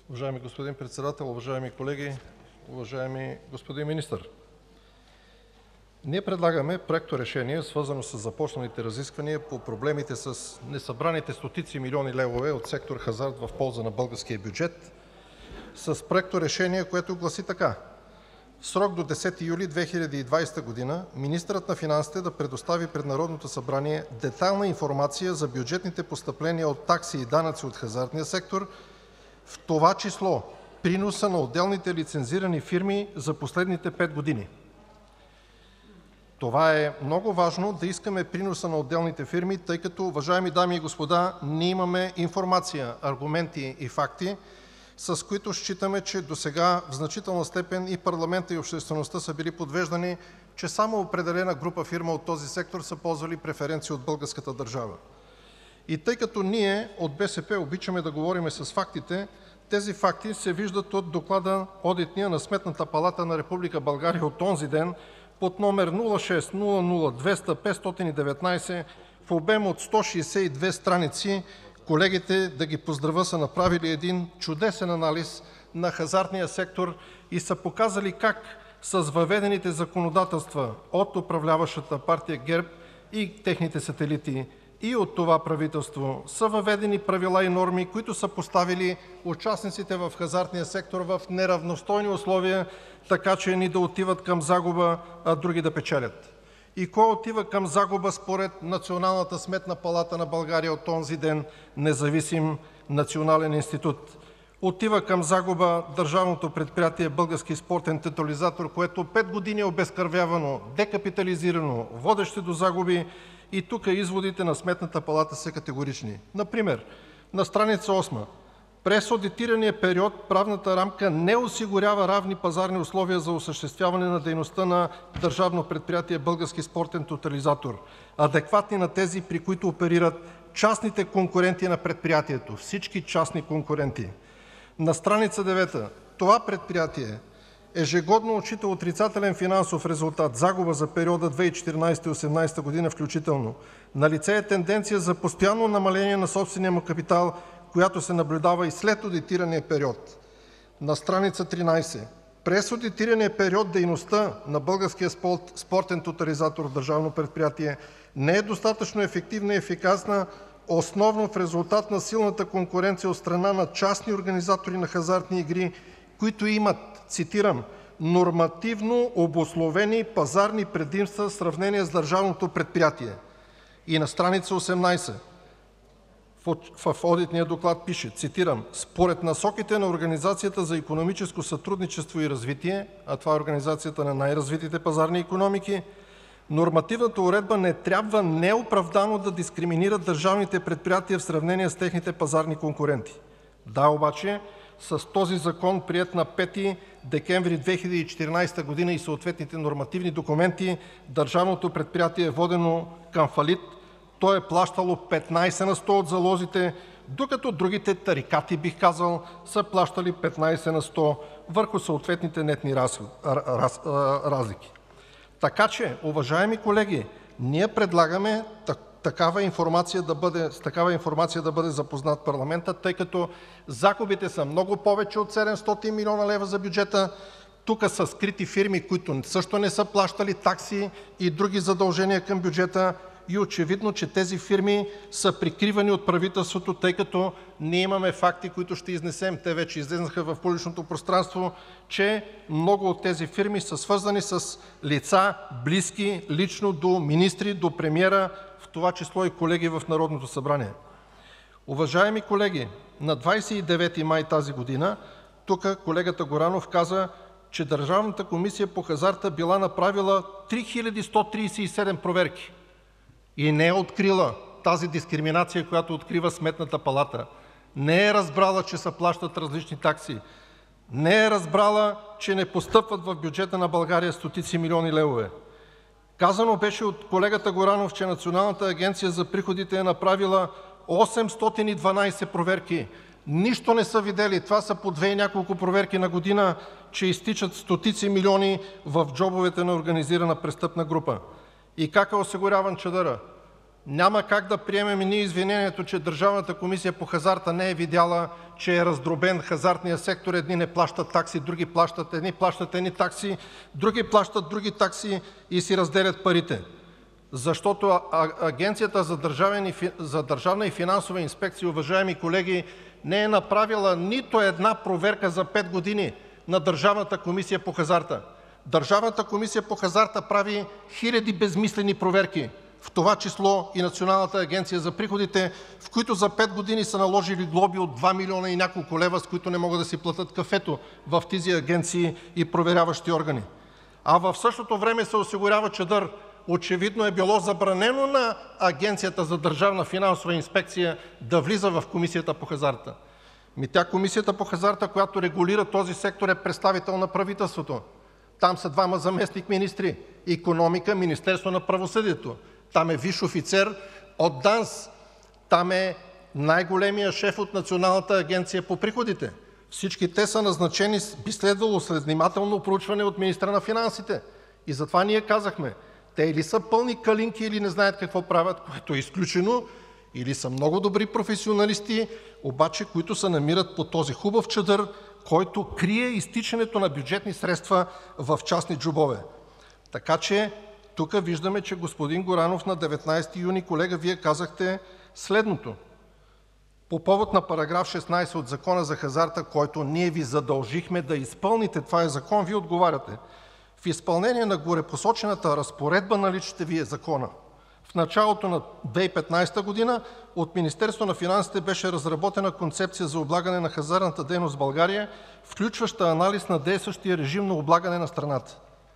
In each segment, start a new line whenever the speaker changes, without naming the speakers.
Уважаеми господин Председател, уважаеми колеги, уважаеми господин Министър! Ние предлагаме проекторешение, свързано с започналите разисквания по проблемите с несъбраните стотици милиони левове от сектор „Хазарт“ в полза на българския бюджет, с проекторешение, което гласи така: в срок до 10 юли 2020 г. министърът на финансите да предостави пред Народното събрание детайлна информация за бюджетните постъпления от такси и данъци от хазартния сектор, в това число приноса на отделните лицензирани фирми за последните 5 години. Това е много важно – да искаме приноса на отделните фирми, тъй като, уважаеми дами и господа, ние имаме информация, аргументи и факти, с които считаме, че досега в значителна степен и парламентът, и обществеността са били подвеждани, че само определена група фирми от този сектор са ползвали преференции от българската държава. И тъй като ние от БСП обичаме да говорим с фактите, тези факти се виждат от доклада одитния на Сметната палата на Република България от онзи ден под номер 06-00-200-519 в обем от 162 страници. Колегите, да ги поздравя, са направили един чудесен анализ на хазартния сектор и са показали как с въведените законодателства от управляващата партия ГЕРБ и техните сателити и от това правителство са въведени правила и норми, които са поставили участниците в хазартния сектор в неравностойни условия, така че едни да отиват към загуба, а други да печелят. И кой отива към загуба според Националната сметна палата на България от онзи ден, независим национален институт? Отива към загуба държавното предприятие „Български спортен тотализатор“, което 5 години е обезкървявано, декапитализирано, водещо до загуби. И тук изводите на Сметната палата са категорични. Например, на страница 8: през одитирания период правната рамка не осигурява равни пазарни условия за осъществяване на дейността на държавно предприятие „Български спортен тотализатор“, адекватни на тези, при които оперират частните конкуренти на предприятието, всички частни конкуренти. На страница 9: това предприятие ежегодно отчита отрицателен финансов резултат, загуба за периода 2014-2018 година включително. Налице е тенденция за постоянно намаление на собствения му капитал, която се наблюдава и след одитирания период. На страница 13: през одитирания период дейността на Българския спортен тотализатор – държавно предприятие, не е достатъчно ефективна и ефикасна, основно в резултат на силната конкуренция от страна на частни организатори на хазартни игри, които имат, цитирам, нормативно обусловени пазарни предимства в сравнение с държавното предприятие. И на страница 18 в одитния доклад пише, цитирам: според насоките на Организацията за икономическо сътрудничество и развитие, а това е организацията на най-развитите пазарни икономики, нормативната уредба не трябва неоправдано да дискриминира държавните предприятия в сравнение с техните пазарни конкуренти. Да, обаче с този закон, приет на 5 декември 2014 година, и съответните нормативни документи, държавното предприятие е водено към фалит. То е плащало 15 на 100 от залозите, докато другите тарикати, бих казал, са плащали 15 на 100 върху съответните нетни разлики. Така че, уважаеми колеги, ние предлагаме с такава информация да бъде запознат парламентът, тъй като загубите са много повече от 700 милиона лева за бюджета. Тук са скрити фирми, които също не са плащали такси и други задължения към бюджета. И очевидно, че тези фирми са прикривани от правителството, тъй като ние имаме факти, които ще изнесем. Те вече излезнаха в публичното пространство, че много от тези фирми са свързани с лица, близки лично до министри, до премиера, в това число и колеги в Народното събрание. Уважаеми колеги, на 29 май тази година тук колегата Горанов каза, че Държавната комисия по хазарта била направила 3137 проверки и не е открила тази дискриминация, която открива Сметната палата. Не е разбрала, че се плащат различни такси. Не е разбрала, че не постъпват в бюджета на България стотици милиони левове. Казано беше от колегата Горанов, че Националната агенция за приходите е направила 812 проверки. Нищо не са видели. Това са по 2 и няколко проверки на година, че изтичат стотици милиони в джобовете на организирана престъпна група. И как е осигуряван чадъра? Няма как да приемем ние извинението, че Държавната комисия по хазарта не е видяла, че е раздробен хазартния сектор. Едни не плащат такси, други плащат, едни плащат едни такси, други плащат други такси и си разделят парите. Защото Агенцията за държавна и финансова инспекция, уважаеми колеги, не е направила нито една проверка за 5 години на Държавната комисия по хазарта. Държавната комисия по хазарта прави хиляди безсмислени проверки, в това число и Националната агенция за приходите, в които за 5 години са наложили глоби от 2 милиона и няколко лева, с които не могат да си платят кафето в тези агенции и проверяващи органи. А в същото време се осигурява чадър. Очевидно е било забранено на Агенцията за държавна финансова инспекция да влиза в Комисията по хазарта. Комисията по хазарта, която регулира този сектор, е представител на правителството. Там са двама заместник-министри – икономика, Министерство на правосъдието. Там е висш офицер от ДАНС. Там е най-големия шеф от Националната агенция по приходите. Всички те са назначени, би следвало след внимателно проучване от министра на финансите. И затова ние казахме, те или са пълни калинки, или не знаят какво правят, което е изключено, или са много добри професионалисти, обаче които се намират по този хубав чадър, който крие изтичането на бюджетни средства в частни джобове. Така че тук виждаме, че господин Горанов на 19 юни, колега, Вие казахте следното. По повод на параграф 16 от Закона за хазарта, който ние ви задължихме да изпълните, това е закон, Вие отговаряте. В изпълнение на горепосочената разпоредба, наличате Вие закона. В началото на 2015 година от Министерството на финансите беше разработена концепция за облагане на хазартната дейност в България, включваща анализ на действащия режим на облагане на страната.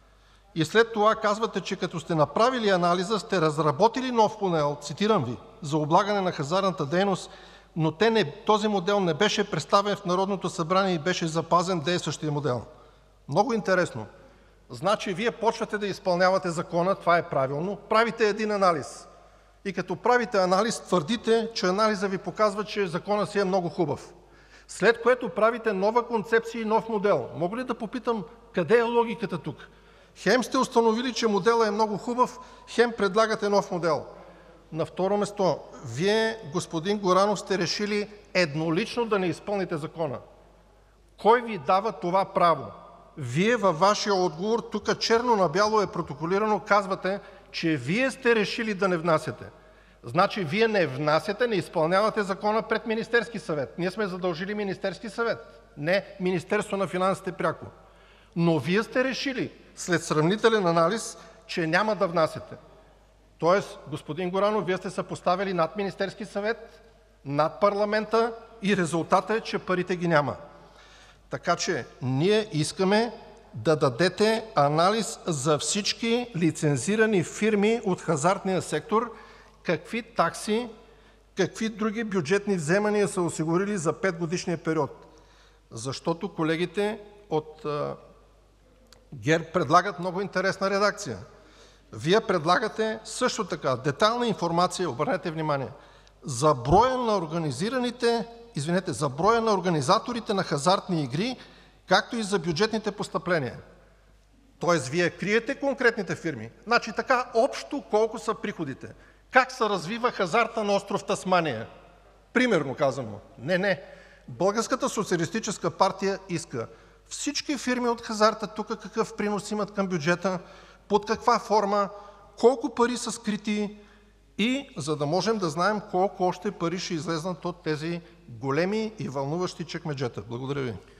И след това казвате, че като сте направили анализа, сте разработили нов модел, цитирам ви, за облагане на хазартната дейност, но този модел не беше представен в Народното събрание и беше запазен действащия модел. Много интересно. Значи Вие почвате да изпълнявате закона, това е правилно, правите един анализ. И като правите анализ, твърдите, че анализа ви показва, че законът си е много хубав. След което правите нова концепция и нов модел. Мога ли да попитам къде е логиката тук? Хем сте установили, че моделът е много хубав, хем предлагате нов модел. На второ място, Вие, господин Горанов, сте решили еднолично да не изпълните закона. Кой ви дава това право? Вие във вашия отговор, тук черно на бяло е протоколирано, казвате, че Вие сте решили да не внасяте. Значи Вие не внасяте, не изпълнявате закона пред Министерски съвет. Ние сме задължили Министерски съвет, не Министерство на финансите пряко. Но Вие сте решили, след сравнителен анализ, че няма да внасяте. Тоест, господин Горанов, Вие сте се поставили над Министерски съвет, над парламента и резултатът е, че парите ги няма. Така че ние искаме да дадете анализ за всички лицензирани фирми от хазартния сектор, какви такси, какви други бюджетни вземания са осигурили за 5-годишния период. Защото колегите от ГЕРБ предлагат много интересна редакция. Вие предлагате също така детайлна информация, обърнете внимание, за броя на организаторите на хазартни игри, както и за бюджетните постъпления. Тоест, Вие криете конкретните фирми. Значи така, общо колко са приходите? Как се развива хазарта на остров Тасмания? Примерно казано. Не. Българската социалистическа партия иска всички фирми от хазарта тук какъв принос имат към бюджета, под каква форма, колко пари са скрити и за да можем да знаем колко още пари ще излезнат от тези големи и вълнуващи чекмеджета. Благодаря ви.